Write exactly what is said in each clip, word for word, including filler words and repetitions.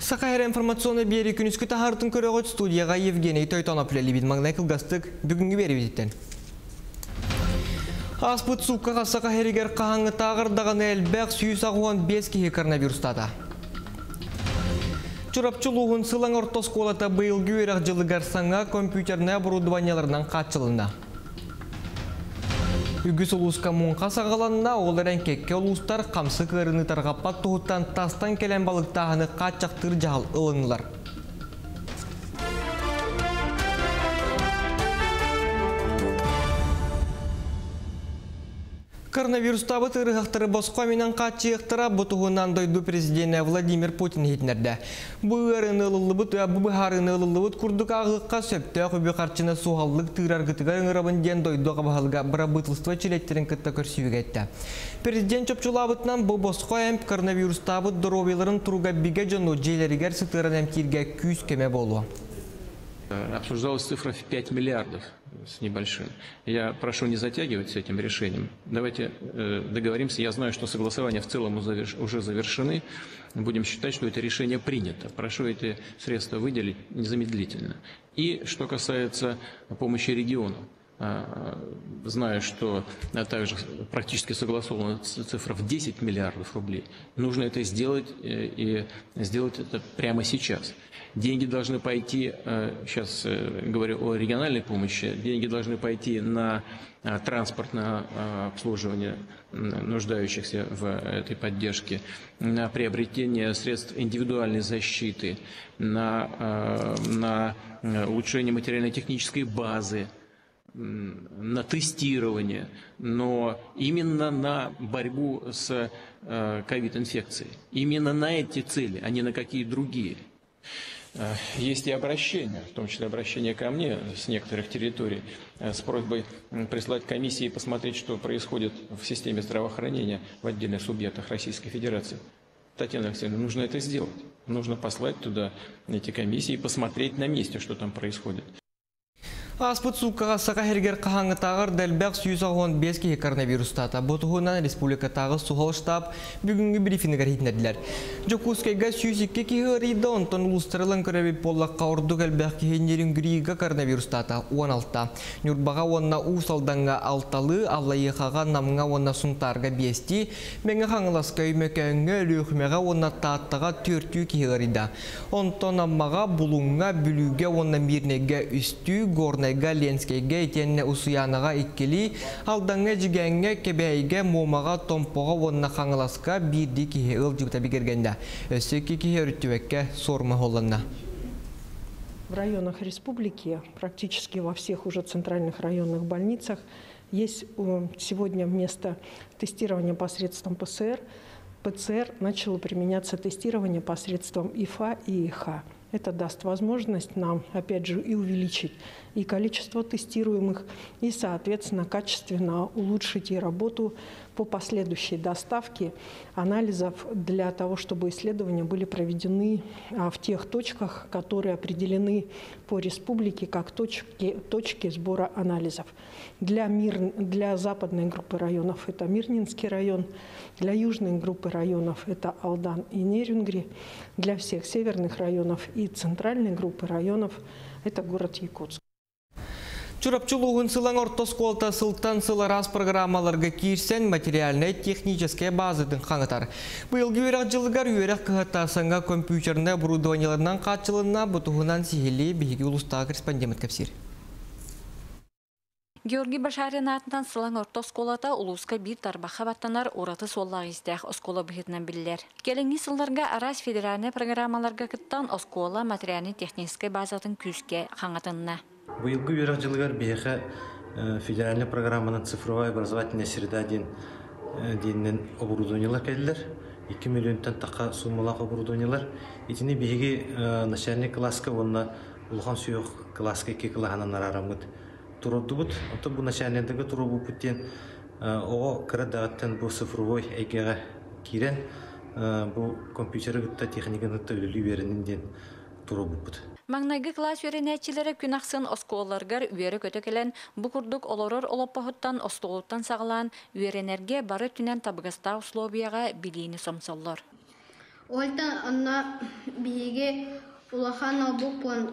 Сақайыр информационный бері күніскі тахардың көріғыт студияға Евгений Тойтонов ләлібін маңнай кылғастық бүгінгі бері бедеттен. Аспыт суққаға Сақайыргер қағаңы тағырдағаны әлбәқ сүйіс ағуан бес кейі коронавирустада. Чурапчылуғын сылаң ортосколата бұйылғы өрақ жылығар саңа компьютерне оборудованияларынан қатшылында. Үгіс ұлысқа мұнға сағаланына оларен кекке ұлыстар қамсы көріні тарғаппат тұғыттан тастан келен балықтағыны қатшақтыр жағыл ұлынылар. Коронавирустабы тырығықтыры босқаминан қатшықтыра бұтығынан дойду президенті Владимир Путин етінерді. Бұғарын ұлылыбыт, бұғарын ұлылыбыт күрдік ағылыққа сөпті құбі қарчына суғаллық тырарғытыға үңірабын ден дойду қабағалға бұра бұтылства чилеттерін күтті көрсүйігі етті. Президент чөпчулабытынан бұл босқа әм коронавирустабы дұровеларын тұруға біге жону желерігер сытыран әмкерге күйіз кеме болуы. Обсуждалась цифра в пять миллиардов с небольшим. Я прошу не затягивать с этим решением. Давайте э, договоримся. Я знаю, что согласования в целом уже завершены. Будем считать, что это решение принято. Прошу эти средства выделить незамедлительно. И что касается помощи регионам. Знаю, что также практически согласована цифра в десять миллиардов рублей. Нужно это сделать и сделать это прямо сейчас. Деньги должны пойти, сейчас говорю о региональной помощи, деньги должны пойти на транспортное обслуживание нуждающихся в этой поддержке, на приобретение средств индивидуальной защиты, на, на улучшение материально-технической базы, на тестирование, но именно на борьбу с ковид-инфекцией. Именно на эти цели, а не на какие другие. Есть и обращения, в том числе обращение ко мне с некоторых территорий, с просьбой прислать комиссии и посмотреть, что происходит в системе здравоохранения в отдельных субъектах Российской Федерации. Татьяна Алексеевна, нужно это сделать. Нужно послать туда эти комиссии и посмотреть на месте, что там происходит. Аспыт суққаға Сақайыргер қағаңы тағыр дәлбәқ сүйіс ағуан бес кейі коронавирустата. Бұтығынан республика тағы сұғал штаб бүгінгі брифингер етінерділер. Жокускайға сүйіс екі кейі ғыриді, онтан ұлыстырылын көрәбі боллаққа ордық әлбәқ кейінерін гүрейгі коронавирустата он алты. Нүрбаға онна ұсалданға алталы, аллайықаға намыңа онна сұнтарға бесті, мәңі қаңыласқа өмекәңі өліқмеға онна тааттаға төртүү кейі ғыриді. Онтан аммаға бұлыңға бүліге онна мирнеге үсті, горнайға Ленскейге етенне ұсыянаға иккели, алдаңға жігәңге кебәйге момаға томпоға онна қаңыласқа бірді кейі ұл жүгіта бігергенде. Өсікі кейі өрттівекке сорма олынна. В районах республики, практически во всех уже центральных районных больницах, есть сегодня вместо тестирования посредством ПЦР, ПЦР начало применяться тестирование посредством ИФА и ИХА. Это даст возможность нам, опять же, и увеличить и количество тестируемых, и, соответственно, качественно улучшить и работу по последующей доставке анализов для того, чтобы исследования были проведены в тех точках, которые определены по республике как точки, точки сбора анализов. Для, мир, для западной группы районов это Мирнинский район, для южной группы районов это Алдан и Нерюнгри, для всех северных районов и центральной группы районов это город Якутск. Чурапчылуғын сылаң ортосколта сылтан сылы раз программаларға кирсен материальный техническая базыдың қаңытар. Бұйылғы өрақ жылығар өрақ қығаттасыңға компьютеріне оборудованияларынан қатшылына бұтығынан сихили бейгі ұлыстағы корреспондент кәпсір. Георгий Башарин атынан сылаң ортосколата улуска бир тарбаха баттанар ораты соллағы істәқ оскола бұхетінен білілер. Келіңгі сылларға арас федеральный программаларға кыттан оскола материальный техническая базатын күске қаңатынына. Быйылгы өрақ жылығар бейхі федеральный программаны цифровая образовательная среда дейінен оборудованиялар кәділер. екі миллионтан таққа суммалақ оборудованиялар. Етіне бейге начальник класска, онна ұлған сүйіқ класска екі клағанан арарамыд тұрды бұд. Онта бұл начальниктігі тұру бұл бүттен оға кірі бұл цифровой әйгеға кейрен бұл компьютері ғытта техниканы өлілі верінінден тұру бұл бұд. Маңнайгы класс өренәтчілері күн ақсын осколларғар үйері көтекелен бұқырдық олорор олоппахыттан остолуттан сағылан үйеренерге бары түнен табығыста условияға білейіні сомсоллар. Ольтан анна биге улахан обупон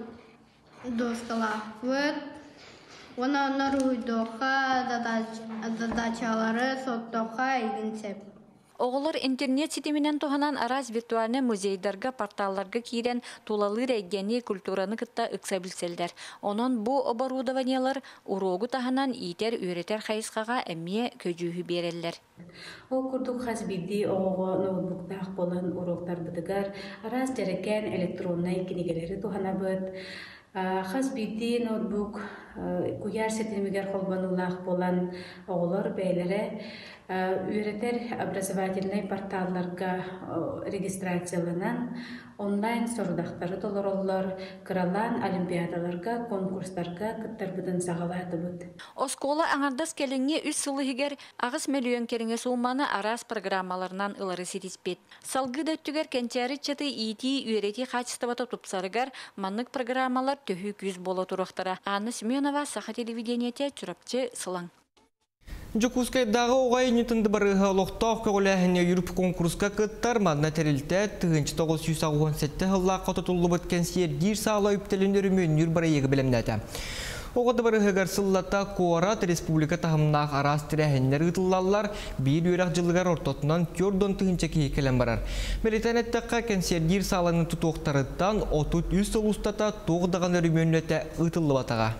доскалафыт. Она анна руйдоха задачалары соттоха игинсеп. Оғылар интернет сетеменен туғанан араз виртуальны музейдарға, порталларға кейден тулалы рәйгені культураны кытта ықса білселдер. Онын бұ оборудованиялар урогу тағанан итер үйретер қайысқаға әмме көжүйі берелер. О күрдік қаз білді оғы ноутбуктақ болан уроктар бұдығар араз дәрікен электроннай кенегелері туғана бұд. Қаз білді ноутбук күйер сетемегер қолбанулақ болан оғылар бәйлері үйретер образовательный порталларга регистрацияланан онлайн сорудақтары толар олар кыралан олимпиадаларга, конкурстарга кыттар бұдын сағалады бұд. Оскола аңардас келіңе үс сылығығер ағыз миллион керіңе суманы арас программаларынан ылары сетиспет. Салғы дөттігер кентері чыты ити үйрети қачыстываты тұпсарығар маннық программалар төхі күз болу тұрықтара. Анны Семенова саха телевидениете чүрапчы сылаң. Жокускайдағы оғай нетінді барыға лоқтақ көғіләхіне юріп конкурсқа күттар мадна тәрілті түгінші тоғыз жүз он жеті ғылла қотытылы бұткен сердер сағыла үптелін өрімен нүр бары егі білімдәді. Оғады барыға ғарсыллата Куарат Республика тағымнақ арас тірәхінлер ұтылалар бір үйрақ жылығар ортотынан көрдон түгінші кейкелен барар. Мелетәнеттіққа кен сердер сағыланы тұтуқтарыттан отут үз ұлыстата тоғдаған өрімен өте ұтылы батаға.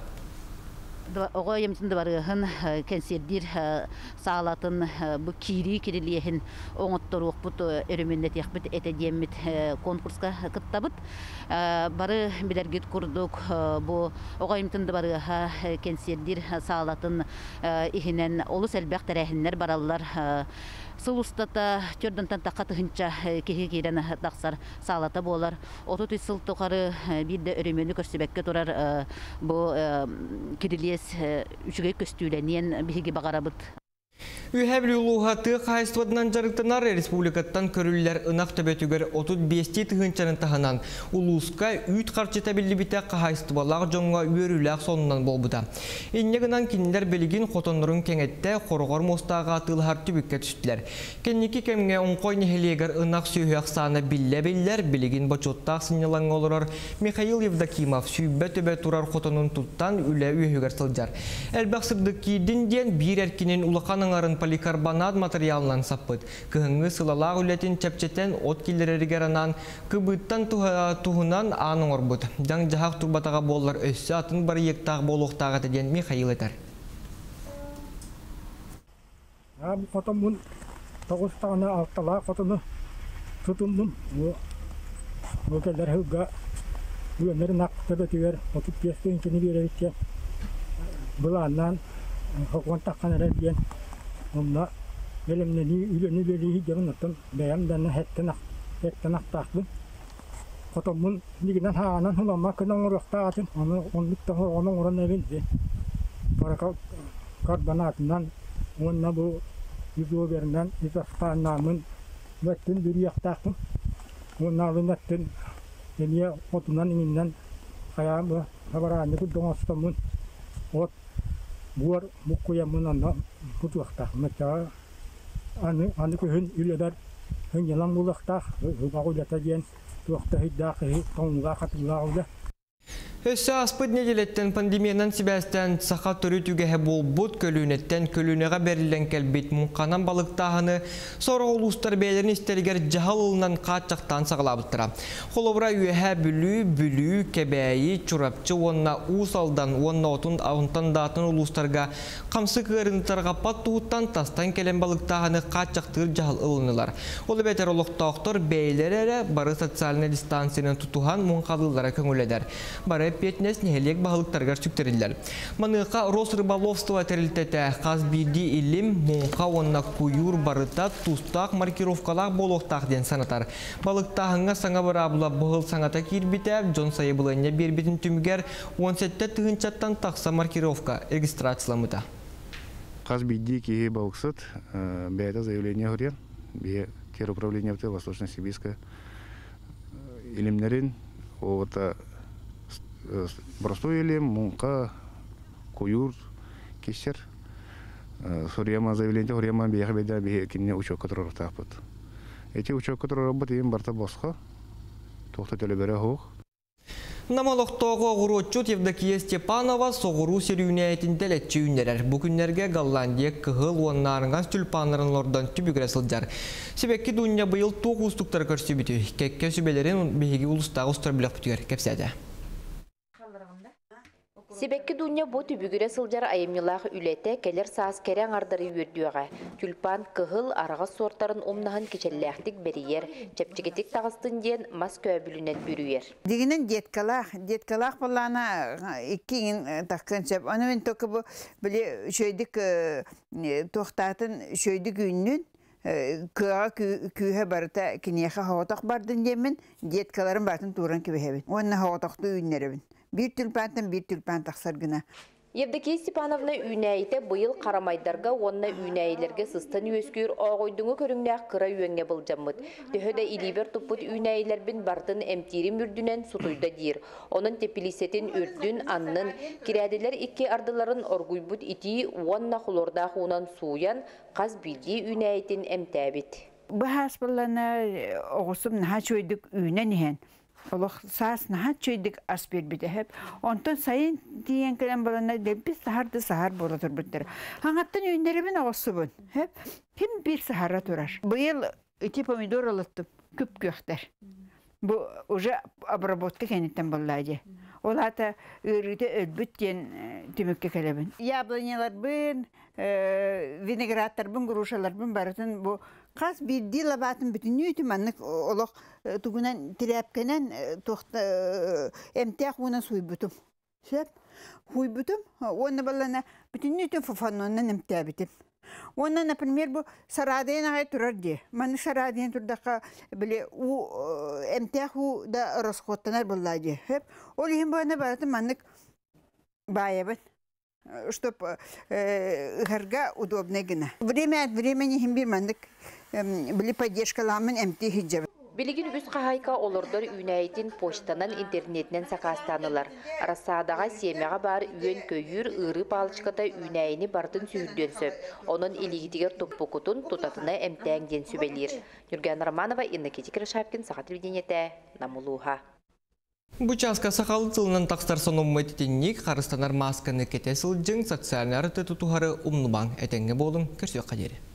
Оға емтінді барығын кәнсердер сағалатын бұ кири керелейін оңыттыр оқпыт өріменді текпіт әтедемет конкурсқа күттабыт. Бары білергет күрдік оға емтінді барыға кәнсердер сағалатын ихінен олыс әлбәқ тәрәхінлер баралылар. Сылыстата түрдінтен таққа тұхынша кеге кейден тақсар сағалата болар. Отут үсіл тұқары бірді өрімені көрсебәкке тұрар бұл керелес үшіге көстүйленен бігі бағарабыд. Үйәбілі ұлуғаты қайыстывадынан жарықтанар республикаттан көрілілер ұнақ төбетігер отыз бесте тұғыншанын тағынан ұлуысқа үйт қарчы тәбілі біті қайыстывалақ жоңға үйеріләқ сонынан болбыда. Иннегінан кенілер білігін қотонырын кеңетті қорғар мостаға атылғар түбікке түстілер. Кеннекі кемге оңқой нехелегер ұнақ сүйіяқ саны білі-білілер білігін бачоттақ сынелаң олырар Михаил Евдокимов сүйбе төбе тұрар қотонын тұттан үлі үйегер сылжар. Әлбәқ сырдық кейдін ден бір әркенен ұлықанын арын поликарбонат материалынан саппыт. Кығыңы сылалақ үлетін чәпчетен от келерерігеранан кыбыттан туғынан анын орбыт. Жан жағақ турбатаға болар өссі атын бары ектағы болуқтағы деден Михаил етер. Қотын мұн тоғыстағына алтала қотыны тұтындым. Өкелер хүгға үйенер нақты бөтігер отыз бесті үнкені берерікке бұланнан Хокон таққан әрәден, онда елімнені үйлені берейі жерін ұттым, бәйімдені әттен ақтақпын. Қотымын негінен хағанан хұлама күнің ұрықтағатын, оның ұрын әбенде. Барақа карбонатынан, онына бұл юзоберінен, изасқаннамын, өттін бүрі ақтақпын. Онына алын өттін, ене отынан еңінен қаямы, қабараны күлдің остамын. От Буар мукуя мунана кутуахта мата аны аны күн үләдәр һәм ялан булахта багылата дигән туахта хиддахи тонга хатылауда. Өссі аспыд неделеттен пандемиянан сибәстен сақа түрі түгәһе болбут көлінеттен көлінеға берілден кәлбет мұнқанан балықтағыны сора олустар бәлерін істергер жағал ұлынан қатчақтан сағылабыттыра. Қолыбыра үйәһә бүлі, бүлі, кәбәйі, чурапчы, онна ұсалдан, онна отын ауынтан датын олустарға қамсы кәрінтарға пат туғыттан тастан кәлен балықтағыны қатчақтыр жағал ұлынылар. Олы бәтер олықтақтыр бәйлері бары социальный дистанцияны тұтуған мұнқалылары көңіледер. Бары петнес нехелек бағылықтарғар сүктерілдер. Маныққа Рос рыбаловство тәрілтеті қаз биді илім мұнқа онна күйір барыта тұстақ маркировкалақ болуқтақ ден санатар. Балықтағыңа саңа бір абыла бұғыл саңата кербіті, жон сайы бұлайына бербетін түмігер он жеті түгіншаттан тақса маркировка регистрацияламыда. Қаз биді кейі балықсыт, бәйті заявление хүрен, бе теруправление в Восточно-Сибирска илімлерін, оғыта простой илем, мунка, куюр, кисер. Сурьяма заявление, сурьяма бияха беда бия кинне учок который тапот. Эти учетка работы им барта босха. Тохта телебере хух. Намалықтағы ғұротчут Евдокия Степанова соғыру серюнәйтін дәлетчі үнерер. Бүкінлерге Голландия кығыл оннарыңас түлпанырын лордан түбігірі сылжар. Себекки дүния бұйыл тоқ ұстықтар көрсі біті. Кәкке сөбелерін бейгі ұлыстағы ұстар білік бүтігер кәпсәді. Себекки дуня бу түбүгүрө сылжар айымнылах үлете келер саас керең ардары үйөрдүөға. Тюльпан кыгыл арағас сорттарын умнаһын кичелләхтик бериер, чепчигетик тағыстын ден мас көбүлүнен бүрүер. Дегенен деткалах, деткалах болана иккин таккан чеп. Аны мен тока бу биле шөйдик тохтатын шөйдик үннүн кыга күйе барыта кинеха хаватак бардын демен деткаларын бартын туран кибехебин. Онна хаватакты үннеребин. Bir tülpantan bir tülpan taksar gına. Евдокия Степановна үйнәйті бұйыл қарамайдарға онына үйнәйлерге сыстан өскүйір оғойдыңы көріңнәқ қыра үйенге бұлжамыд. Дөхөді илибер тұппыт үйнәйлербін бартын әмтері мүрдінен сұтуйда дейір. Оның тепілісетін үрдін аннын кирәділер икке ардыларын оргуйбұт ити онына құлорда қуынан суян қаз білді үйнәйтін әмтәбіт. Бұл аспылана оғысым наға чөйдік үйнен ehen. Олық саас наға чөйдік аспер біді хеп. Онтан сайын дейін кілем болана дәбі сахарды сахар бола тұрбыттыр. Хаңаттан үйіндерібін оғысы бұн. Кім бір сахара тұрар. Бұйыл үті помидор олыттым. Күп көқтер. Бұл уже обработка кәнеттен боллайды. Ол ата үріті өлбіт ден түмікке кәлебін. Яблонялар бұн, винеградтар бұн, грушалар бұн барытын бұл қас бірді лабатын бүтін үйтім анық олық тугунан тирәпкенен тоқта эмтәк уна суйбутум. Шеп, хуйбутум, оны балана бүтін үйтім фафанонан эмтәбитим. Оны, например, бұл сарадайын ағай тұрар де. Маны сарадайын тұрдақа біле эмтәк у да расходтанар боллайды. Ол ең бұғана баратын манық байабын. Чтоб ғарға удобный гына. Время от времени химбир манық біле поддержкаламын эмті хиджабы. Билигин үс қағайқа олордор үйнәйдін почтанан интернетнен сақастанылар. Арасадаға семяға бар үйен көйір ұры балышқата үйнәйіні бардын сүйірден сөп. Оның илигітігер тұппықытын тұтатына әмтәңден сөбелер. Нүрген Романова, Инна Кетикер Шапкин, Саға телевидениеті, Намулуға. Бучаска сақалы тылынан тақстар соным мәтетеннік қарыстанар масканы кетесіл жың социальны арыты тұтуғары ұмныбаң әтенге болын көрсек қадері.